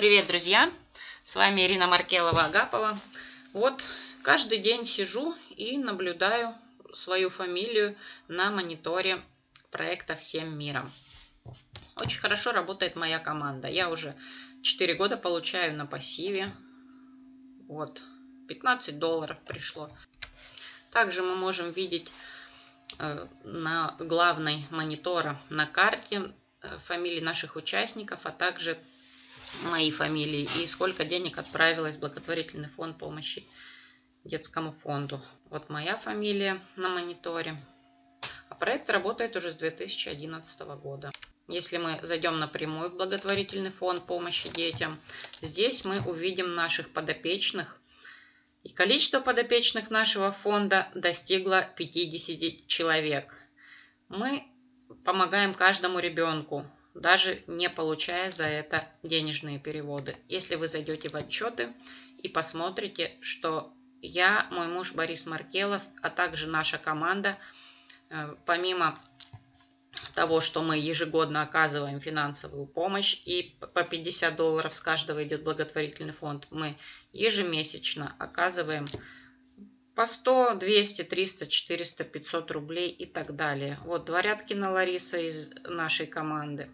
Привет, друзья! С вами Ирина Маркелова-Агапова. Вот каждый день сижу и наблюдаю свою фамилию на мониторе проекта «Всем миром». Очень хорошо работает моя команда. Я уже 4 года получаю на пассиве. Вот, $15 пришло. Также мы можем видеть на главной монитора на карте фамилии наших участников, а также мои фамилии и сколько денег отправилось в благотворительный фонд помощи детскому фонду. Вот моя фамилия на мониторе. А проект работает уже с 2011 года. Если мы зайдем напрямую в благотворительный фонд помощи детям, здесь мы увидим наших подопечных. И количество подопечных нашего фонда достигло 50 человек. Мы помогаем каждому ребенку, даже не получая за это денежные переводы. Если вы зайдете в отчеты и посмотрите, что я, мой муж Борис Маркелов, а также наша команда, помимо того, что мы ежегодно оказываем финансовую помощь и по $50 с каждого идет благотворительный фонд, мы ежемесячно оказываем по 100, 200, 300, 400, 500 рублей и так далее. Вот Дворяткина Лариса из нашей команды.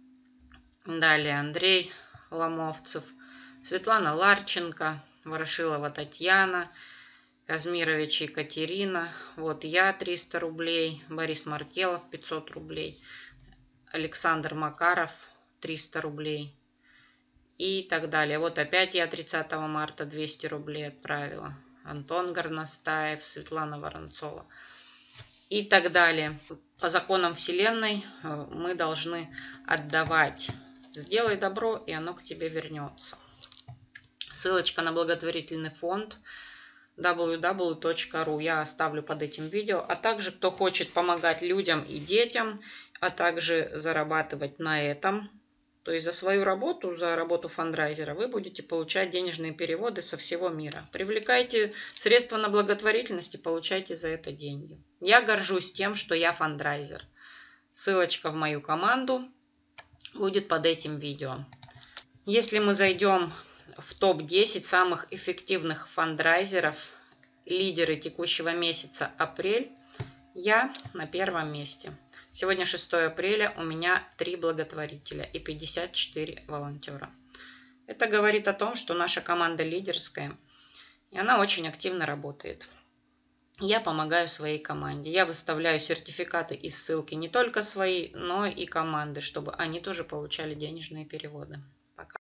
Далее Андрей Ломовцев, Светлана Ларченко, Ворошилова Татьяна, Казмирович Екатерина. Вот я 300 рублей, Борис Маркелов 500 рублей, Александр Макаров 300 рублей и так далее. Вот опять я 30 марта 200 рублей отправила. Антон Горностаев, Светлана Воронцова и так далее. По законам Вселенной мы должны отдавать. Сделай добро, и оно к тебе вернется. Ссылочка на благотворительный фонд www.ru я оставлю под этим видео. А также, кто хочет помогать людям и детям, а также зарабатывать на этом, то есть за свою работу, за работу фандрайзера, вы будете получать денежные переводы со всего мира. Привлекайте средства на благотворительность и получайте за это деньги. Я горжусь тем, что я фандрайзер. Ссылочка в мою команду будет под этим видео. Если мы зайдем в топ-10 самых эффективных фандрайзеров, лидеры текущего месяца апрель, я на первом месте. Сегодня 6 апреля, у меня 3 благотворителя и 54 волонтера. Это говорит о том, что наша команда лидерская, и она очень активно работает. Я помогаю своей команде. Я выставляю сертификаты и ссылки не только свои, но и команды, чтобы они тоже получали денежные переводы.